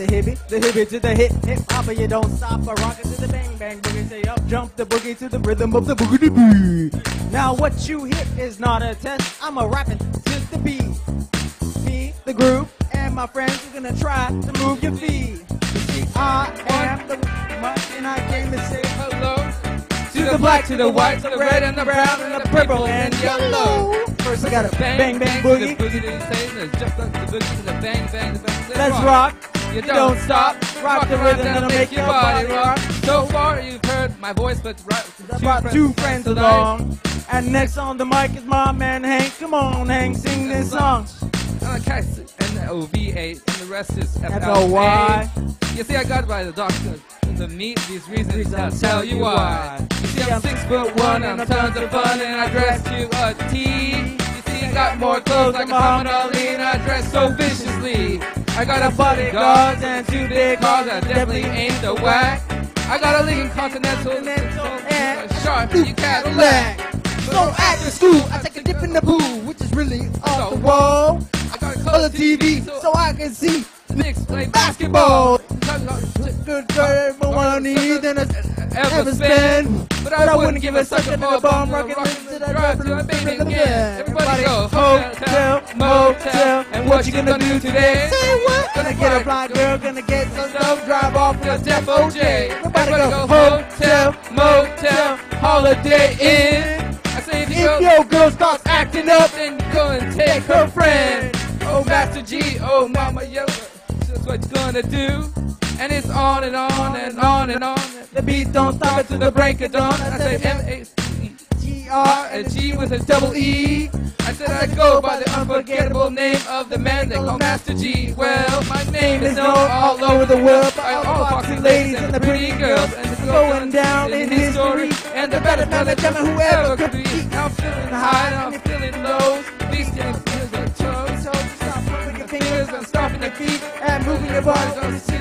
the hippie to the hip hop, you don't stop or rock it to the bang bang boogie. Say up, jump the boogie to the rhythm of the boogie beat. Now what you hit is not a test. I'm a rapping to the beat. Me, the groove, and my friends are gonna try to move your feet. You see, I am the much, and I came to say hello to the black, to the white, to the red, and the brown, and the purple, and yellow. First I gotta bang bang boogie. Let's rock. You don't stop. Rock the rhythm that'll make your body rock. So far you've heard my voice, but I brought two friends along. And next on the mic is my man Hank. Come on, Hank, sing this song. I'm a Cass and the OVA, and the rest is F-L-Y. You see, I got by the doctor to meet these reasons. I'll tell you why. You see, I'm 6'1", and I'm tons of fun, and I dress to a T. You see, I got more clothes like Muhammad Ali, and I dress so viciously. I got a bodyguard and 2 big cars that definitely ain't the whack. I got a Lincoln Continental and a sharp new Cadillac. So after school, I take a dip in the pool, which is really off the wall. I got a Color TV, so I can see the Knicks play basketball. Good for everyone I need than ever spend. But I wouldn't give a sucker for a bum rockin' to the drive to a baby again. Everybody go hotel, motel, and what you gonna do today? Say what? Gonna get a blind girl, gonna get some stuff, drive off with a Def OJ. Everybody go hotel, motel, Holiday Inn. I say if your girl starts acting up, then go and take her friend. Oh Master G, oh Mama Yoda, that's what you're gonna do. And it's on and on and on and on. The beat don't stop it to the break of dawn. I say M-A-C-E-G-R and G with a double E. I said I go by the unforgettable name of the man they call Master G. Well, my name is known all over the world by all foxy ladies and the pretty girls. And it's going down in history. And the better man than whoever could be. I'm feeling high and I'm feeling low. These things feel the toes. So stop moving your fingers and stomping your feet and moving your body on the seat.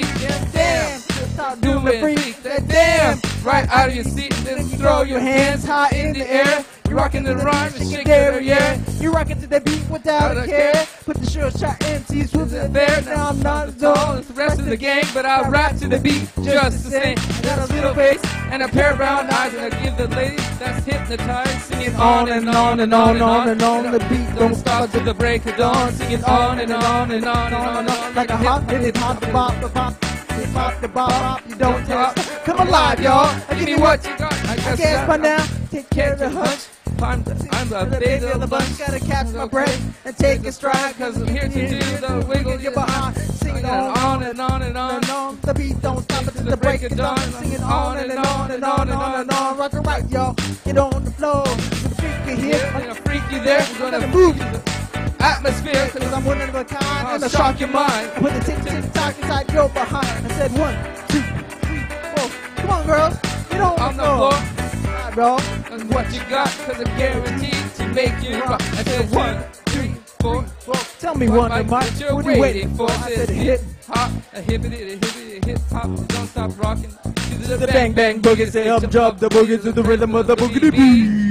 Damn, stop doing the freak. Damn, right out of your seat and then throw your hands high in the air. You're rocking the rhyme and shake it, yeah. You're rocking to the beat without a care. Put the sure shot MCs who's in there. Now I'm not as tall as the rest of the gang, but I rap to the beat just the same. I got a little face and a pair of brown eyes, and I give the ladies that's hypnotized singing on and on and on and on and on. The beat don't stop till the break of dawn, singing on and on and on and on and on. Like a hot minute, hot the bop, the bop. Bop the bop, you don't test. Come alive, y'all. Give me what you got. I guess by now, take care of the hunch. I'm the big of the bunch. Gotta catch my breath and take a stride, cause I'm here to do the wiggle your behind. Singing on and on and on and on. The beat don't stop until the break of dawn. Singing on and on and on and on and on. Rock the right, y'all. Get on the floor. The freak you here, I'm gonna freak you there. I'm gonna move you. Atmosphere, cause I'm one of a kind, and I'll shock your mind. I put the tick-tick-tock inside your behind. I said 1, 2, 3, 4. Come on, girls, get on the floor. Right, bro. That's what you got, cause I'm guaranteed to make you rock. I said 1, 2, 4. Tell me one, Mike, what you waiting for? I said hip hop, a hippity, hip hop. Don't stop rocking to the bang bang boogie. Say up, jump the boogie to the rhythm of the boogie beat.